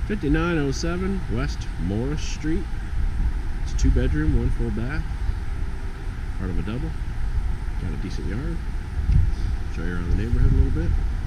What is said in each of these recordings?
5907 West Morris Street. It's a 2-bedroom, 1 full bath. Part of a double. Got a decent yard. Show you around the neighborhood a little bit.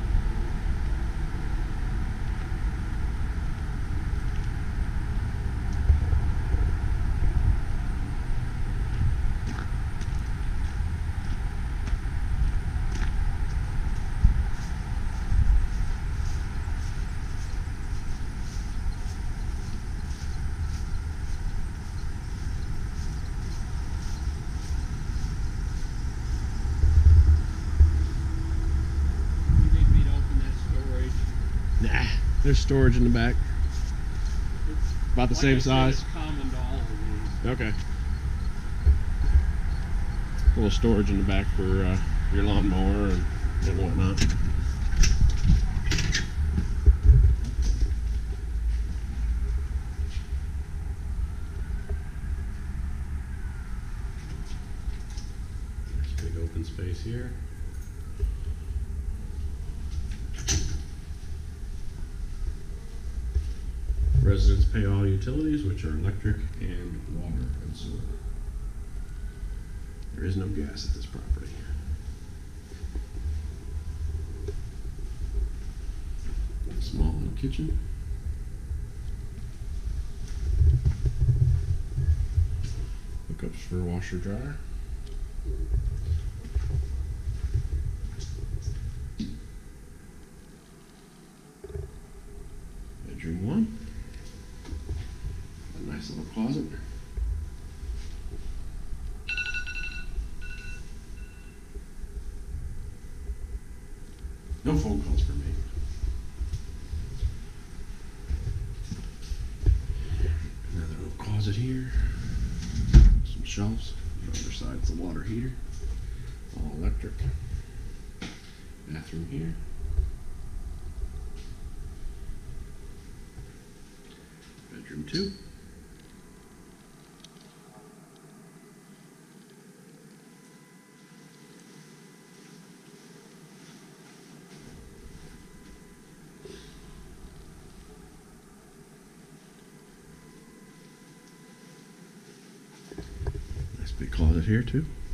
Nah, there's storage in the back. It's about the same size. It's common to all of these. Okay. A little storage in the back for your lawnmower and whatnot. Nice big open space here. Residents pay all utilities, which are electric and water and sewer. There is no gas at this property. Small little kitchen. Hookups for washer dryer. Bedroom 1. A nice little closet. No phone calls for me. Another little closet here. Some shelves. On the other side's the water heater. All electric. Bathroom here. Bedroom 2. Nice big closet here too.